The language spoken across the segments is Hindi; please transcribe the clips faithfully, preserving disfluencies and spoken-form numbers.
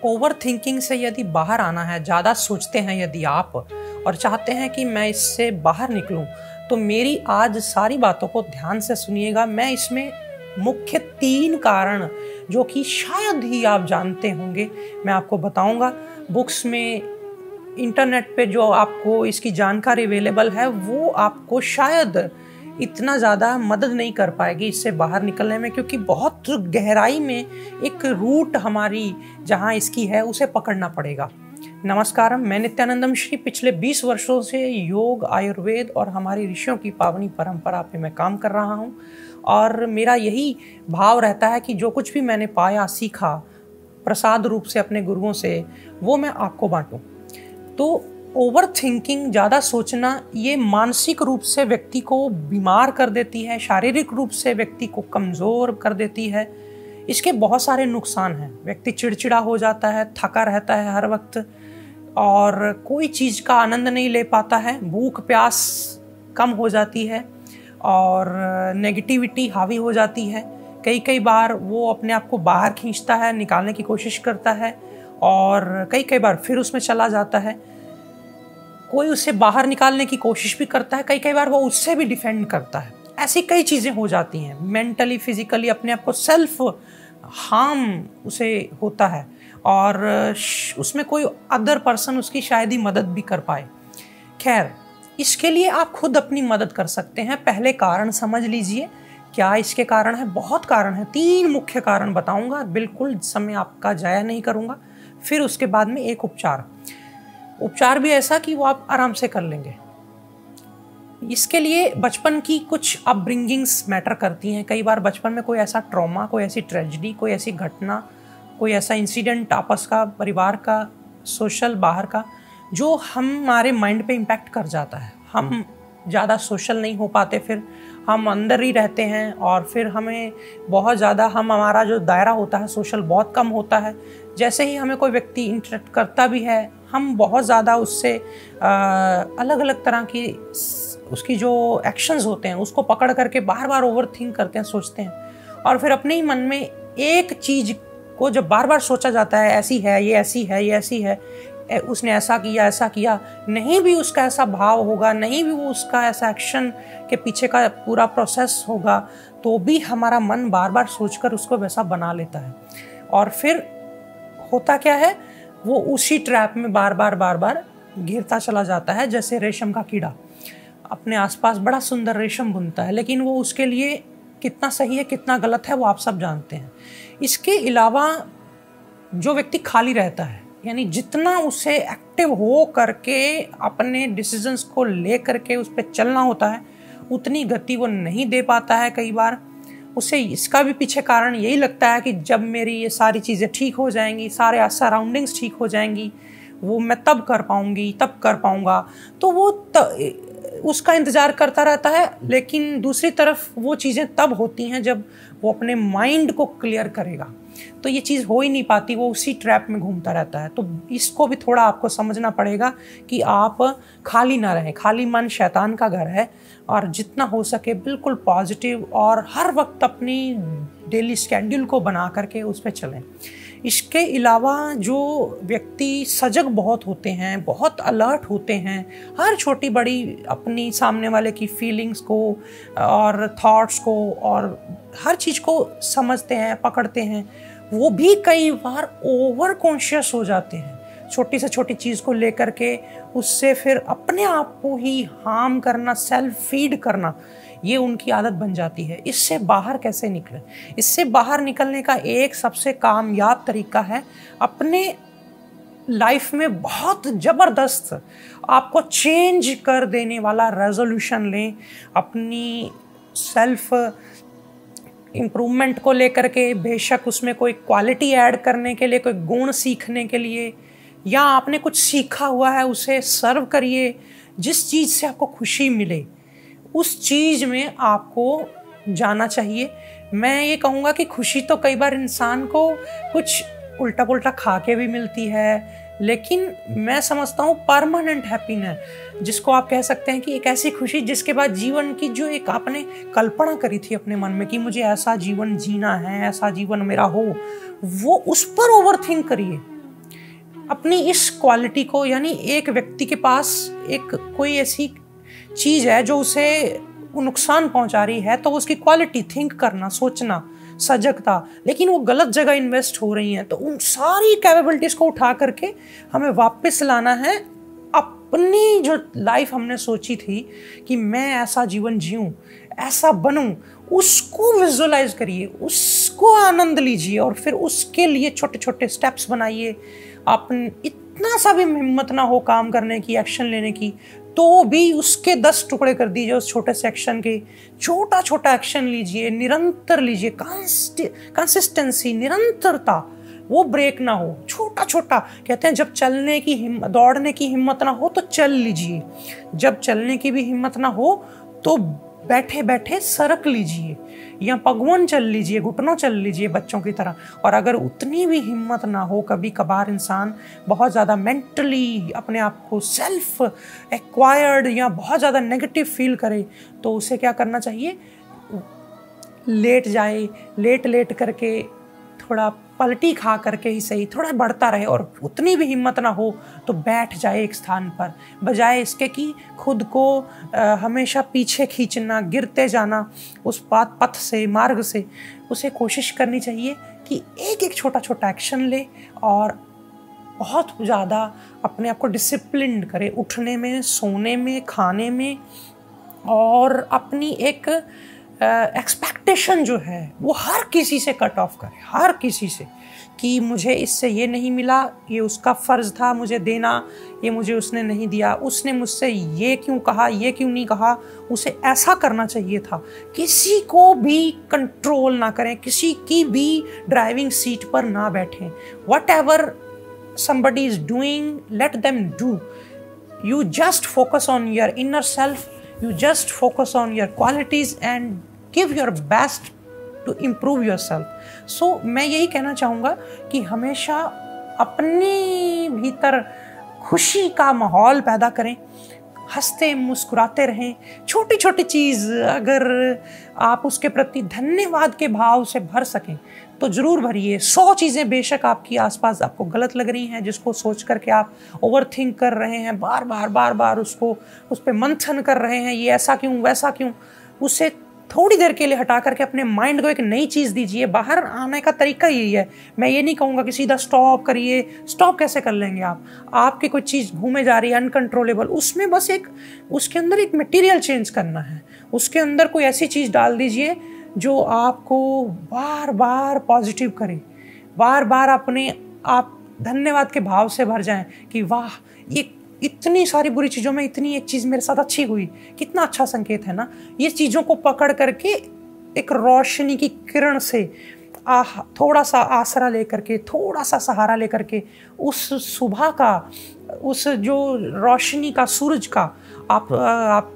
ओवर थिंकिंग से यदि बाहर आना है, ज़्यादा सोचते हैं यदि आप और चाहते हैं कि मैं इससे बाहर निकलूं, तो मेरी आज सारी बातों को ध्यान से सुनिएगा। मैं इसमें मुख्य तीन कारण जो कि शायद ही आप जानते होंगे मैं आपको बताऊंगा। बुक्स में, इंटरनेट पे जो आपको इसकी जानकारी अवेलेबल है वो आपको शायद इतना ज़्यादा मदद नहीं कर पाएगी इससे बाहर निकलने में, क्योंकि बहुत गहराई में एक रूट हमारी जहाँ इसकी है उसे पकड़ना पड़ेगा। नमस्कारम, मैं नित्यानंदम श्री पिछले बीस वर्षों से योग, आयुर्वेद और हमारी ऋषियों की पावनी परंपरा पे मैं काम कर रहा हूँ और मेरा यही भाव रहता है कि जो कुछ भी मैंने पाया, सीखा प्रसाद रूप से अपने गुरुओं से, वो मैं आपको बांटूं। तो ओवर थिंकिंग, ज़्यादा सोचना, ये मानसिक रूप से व्यक्ति को बीमार कर देती है, शारीरिक रूप से व्यक्ति को कमज़ोर कर देती है। इसके बहुत सारे नुकसान हैं। व्यक्ति चिड़चिड़ा हो जाता है, थका रहता है हर वक्त और कोई चीज़ का आनंद नहीं ले पाता है, भूख प्यास कम हो जाती है और नेगेटिविटी हावी हो जाती है। कई कई बार वो अपने आप को बाहर खींचता है, निकालने की कोशिश करता है और कई कई बार फिर उसमें चला जाता है। कोई उसे बाहर निकालने की कोशिश भी करता है, कई कई बार वो उससे भी डिफेंड करता है। ऐसी कई चीज़ें हो जाती हैं। मेंटली, फिजिकली अपने आप को सेल्फ हार्म उसे होता है और उसमें कोई अदर पर्सन उसकी शायद ही मदद भी कर पाए। खैर, इसके लिए आप खुद अपनी मदद कर सकते हैं। पहले कारण समझ लीजिए, क्या इसके कारण है? बहुत कारण है। तीन मुख्य कारण बताऊंगा, बिल्कुल समय आपका जाया नहीं करूंगा। फिर उसके बाद में एक उपचार उपचार भी ऐसा कि वो आप आराम से कर लेंगे। इसके लिए बचपन की कुछ अपब्रिंगिंग्स मैटर करती हैं। कई बार बचपन में कोई ऐसा ट्रॉमा, कोई ऐसी ट्रेजिडी, कोई ऐसी घटना, कोई ऐसा इंसिडेंट आपस का, परिवार का, सोशल, बाहर का, जो हमारे माइंड पे इम्पैक्ट कर जाता है। हम ज़्यादा सोशल नहीं हो पाते, फिर हम अंदर ही रहते हैं और फिर हमें बहुत ज़्यादा, हम हमारा जो दायरा होता है सोशल बहुत कम होता है। जैसे ही हमें कोई व्यक्ति इंटरेक्ट करता भी है, हम बहुत ज़्यादा उससे अलग अलग तरह की उसकी जो एक्शंस होते हैं उसको पकड़ करके बार बार ओवर थिंक करते हैं, सोचते हैं और फिर अपने ही मन में एक चीज़ को जब बार बार सोचा जाता है, ऐसी है, ये ऐसी है, ये ऐसी है, उसने ऐसा किया, ऐसा किया, नहीं भी उसका ऐसा भाव होगा, नहीं भी वो उसका ऐसा एक्शन के पीछे का पूरा प्रोसेस होगा, तो भी हमारा मन बार बार सोचकर उसको वैसा बना लेता है। और फिर होता क्या है, वो उसी ट्रैप में बार बार बार बार घिरता चला जाता है। जैसे रेशम का कीड़ा अपने आसपास बड़ा सुंदर रेशम बुनता है, लेकिन वो उसके लिए कितना सही है, कितना गलत है, वो आप सब जानते हैं। इसके अलावा जो व्यक्ति खाली रहता है, यानी जितना उसे एक्टिव हो करके अपने डिसीजंस को ले करके उस पर चलना होता है, उतनी गति वो नहीं दे पाता है। कई बार उसे इसका भी पीछे कारण यही लगता है कि जब मेरी ये सारी चीज़ें ठीक हो जाएंगी, सारे सराउंडिंग्स ठीक हो जाएंगी, वो मैं तब कर पाऊंगी, तब कर पाऊंगा, तो वो त, उसका इंतज़ार करता रहता है। लेकिन दूसरी तरफ वो चीज़ें तब होती हैं जब वो अपने माइंड को क्लियर करेगा, तो ये चीज़ हो ही नहीं पाती, वो उसी ट्रैप में घूमता रहता है। तो इसको भी थोड़ा आपको समझना पड़ेगा कि आप खाली ना रहें। खाली मन शैतान का घर है और जितना हो सके बिल्कुल पॉजिटिव और हर वक्त अपनी डेली स्केड्यूल को बना करके उस पर चलें। इसके अलावा जो व्यक्ति सजग बहुत होते हैं, बहुत अलर्ट होते हैं, हर छोटी बड़ी अपनी सामने वाले की फीलिंग्स को और थॉट्स को और हर चीज़ को समझते हैं, पकड़ते हैं, वो भी कई बार ओवर कॉन्शियस हो जाते हैं। छोटी से छोटी चीज़ को लेकर के उससे फिर अपने आप को ही हार्म करना, सेल्फ फीड करना, ये उनकी आदत बन जाती है। इससे बाहर कैसे निकलें? इससे बाहर निकलने का एक सबसे कामयाब तरीका है, अपने लाइफ में बहुत ज़बरदस्त आपको चेंज कर देने वाला रेजोल्यूशन लें। अपनी सेल्फ इम्प्रूवमेंट को लेकर के, बेशक उसमें कोई क्वालिटी ऐड करने के लिए, कोई गुण सीखने के लिए, या आपने कुछ सीखा हुआ है उसे सर्व करिए। जिस चीज़ से आपको खुशी मिले उस चीज़ में आपको जाना चाहिए। मैं ये कहूँगा कि खुशी तो कई बार इंसान को कुछ उल्टा पुल्टा खा के भी मिलती है, लेकिन मैं समझता हूँ परमानेंट हैप्पीनेस, जिसको आप कह सकते हैं कि एक ऐसी खुशी जिसके बाद जीवन की जो एक आपने कल्पना करी थी अपने मन में कि मुझे ऐसा जीवन जीना है, ऐसा जीवन मेरा हो, वो उस पर ओवर थिंक करिए। अपनी इस क्वालिटी को, यानी एक व्यक्ति के पास एक कोई ऐसी चीज़ है जो उसे नुकसान पहुंचा रही है, तो उसकी क्वालिटी, थिंक करना, सोचना, सजगता, लेकिन वो गलत जगह इन्वेस्ट हो रही हैं। तो उन सारी कैपेबिलिटीज़ को उठा करके हमें वापस लाना है अपनी जो लाइफ हमने सोची थी कि मैं ऐसा जीवन जीऊँ, ऐसा बनूं, उसको विजुअलाइज करिए, उसको आनंद लीजिए और फिर उसके लिए छोटे छोटे स्टेप्स बनाइए। आप इतना सा भी हिम्मत ना हो काम करने की, एक्शन लेने की, तो भी उसके दस टुकड़े कर दीजिए उस छोटे से एक्शन के। छोटा छोटा एक्शन लीजिए, निरंतर लीजिए, कंसिस्टेंसी, निरंतरता, वो ब्रेक ना हो। छोटा छोटा, कहते हैं जब चलने की हिम्मत, दौड़ने की हिम्मत ना हो तो चल लीजिए, जब चलने की भी हिम्मत ना हो तो बैठे बैठे सरक लीजिए या पगवन चल लीजिए, घुटनों चल लीजिए बच्चों की तरह। और अगर उतनी भी हिम्मत ना हो, कभी कभार इंसान बहुत ज़्यादा मेंटली अपने आप को सेल्फ एक्वायर्ड या बहुत ज़्यादा नेगेटिव फील करे, तो उसे क्या करना चाहिए, लेट जाए, लेट लेट करके थोड़ा पलटी खा करके ही सही थोड़ा बढ़ता रहे। और उतनी भी हिम्मत ना हो तो बैठ जाए एक स्थान पर, बजाय इसके कि खुद को आ, हमेशा पीछे खींचना, गिरते जाना उस पाथ पथ से, मार्ग से। उसे कोशिश करनी चाहिए कि एक एक छोटा छोटा एक्शन ले और बहुत ज़्यादा अपने आप को डिसिप्लिन करे, उठने में, सोने में, खाने में, और अपनी एक एक्सपेक्टेशन uh, जो है वो हर किसी से कट ऑफ करे, हर किसी से, कि मुझे इससे ये नहीं मिला, ये उसका फ़र्ज़ था मुझे देना, ये मुझे उसने नहीं दिया, उसने मुझसे ये क्यों कहा, ये क्यों नहीं कहा, उसे ऐसा करना चाहिए था। किसी को भी कंट्रोल ना करें, किसी की भी ड्राइविंग सीट पर ना बैठें। Whatever somebody is doing, let them do. You just focus on your inner self, you just focus on your qualities and give your best to improve yourself. So मैं यही कहना चाहूँगा कि हमेशा अपने भीतर खुशी का माहौल पैदा करें, हंसते मुस्कुराते रहें। छोटी छोटी चीज़ अगर आप उसके प्रति धन्यवाद के भाव से भर सकें तो ज़रूर भरिए। सौ चीज़ें बेशक आपकी आसपास आपको गलत लग रही हैं, जिसको सोच करके आप ओवर थिंक कर रहे हैं, बार बार बार बार उसको उस पर मंथन कर रहे हैं, ये ऐसा क्यों, वैसा क्यों, उसे थोड़ी देर के लिए हटा करके अपने माइंड को एक नई चीज़ दीजिए। बाहर आने का तरीका यही है। मैं ये नहीं कहूँगा कि सीधा स्टॉप करिए, स्टॉप कैसे कर लेंगे आप, आपकी कोई चीज़ घूमे जा रही है अनकंट्रोलेबल, उसमें बस एक उसके अंदर एक मटेरियल चेंज करना है, उसके अंदर कोई ऐसी चीज़ डाल दीजिए जो आपको बार बार पॉजिटिव करे, बार बार अपने आप धन्यवाद के भाव से भर जाएं कि वाह, ये इतनी सारी बुरी चीज़ों में इतनी एक चीज़ मेरे साथ अच्छी हुई, कितना अच्छा संकेत है ना। ये चीज़ों को पकड़ करके एक रोशनी की किरण से आह थोड़ा सा आसरा लेकर के, थोड़ा सा सहारा लेकर के उस सुबह का, उस जो रोशनी का, सूरज का आप आप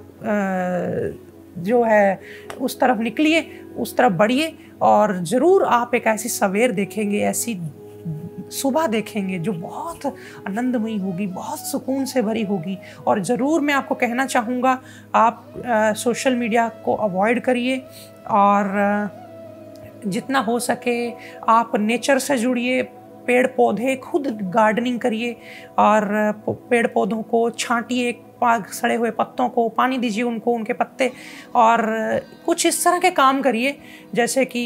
जो है उस तरफ निकलिए, उस तरफ बढ़िए, और ज़रूर आप एक ऐसी सवेर देखेंगे, ऐसी सुबह देखेंगे जो बहुत आनंदमयी होगी, बहुत सुकून से भरी होगी। और ज़रूर मैं आपको कहना चाहूँगा, आप आ, सोशल मीडिया को अवॉइड करिए और आ, जितना हो सके आप नेचर से जुड़िए, पेड़ पौधे, खुद गार्डनिंग करिए और पेड़ पौधों को छांटिए, सड़े हुए पत्तों को पानी दीजिए, उनको उनके पत्ते, और कुछ इस तरह के काम करिए जैसे कि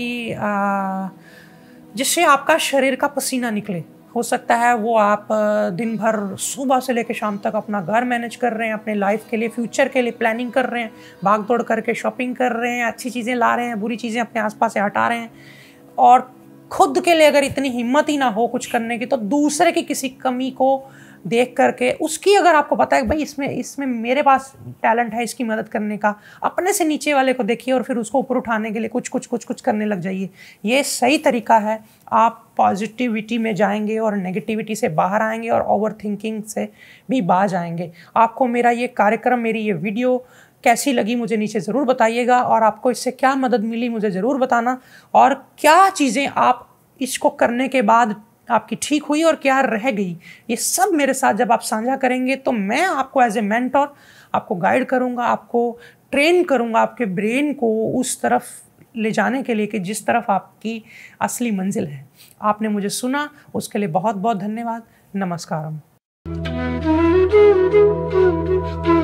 जिससे आपका शरीर का पसीना निकले। हो सकता है वो आप दिन भर सुबह से लेकर शाम तक अपना घर मैनेज कर रहे हैं, अपने लाइफ के लिए, फ्यूचर के लिए प्लानिंग कर रहे हैं, भाग दौड़ करके शॉपिंग कर रहे हैं, अच्छी चीज़ें ला रहे हैं, बुरी चीज़ें अपने आसपास से हटा रहे हैं, और खुद के लिए अगर इतनी हिम्मत ही ना हो कुछ करने की, तो दूसरे की किसी कमी को देख करके उसकी, अगर आपको पता है भाई इसमें इसमें मेरे पास टैलेंट है इसकी मदद करने का, अपने से नीचे वाले को देखिए और फिर उसको ऊपर उठाने के लिए कुछ कुछ कुछ कुछ करने लग जाइए। ये सही तरीका है। आप पॉजिटिविटी में जाएंगे और नेगेटिविटी से बाहर आएंगे और ओवर थिंकिंग से भी बाज आएंगे। आपको मेरा ये कार्यक्रम, मेरी ये वीडियो कैसी लगी मुझे नीचे ज़रूर बताइएगा, और आपको इससे क्या मदद मिली मुझे ज़रूर बताना, और क्या चीज़ें आप इसको करने के बाद आपकी ठीक हुई और क्या रह गई, ये सब मेरे साथ जब आप साझा करेंगे तो मैं आपको एज ए मेंटोर आपको गाइड करूँगा, आपको ट्रेन करूँगा, आपके ब्रेन को उस तरफ ले जाने के लिए कि जिस तरफ आपकी असली मंजिल है। आपने मुझे सुना, उसके लिए बहुत बहुत धन्यवाद। नमस्कारम।